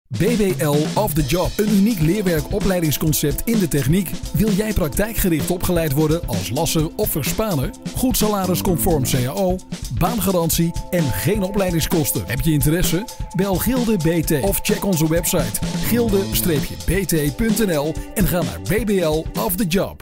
BBL Off the Job. Een uniek leerwerkopleidingsconcept in de techniek. Wil jij praktijkgericht opgeleid worden als lasser of verspaner? Goed salaris conform CAO, baangarantie en geen opleidingskosten. Heb je interesse? Bel Gilde BT of check onze website gilde-bt.nl en ga naar BBL Off the Job.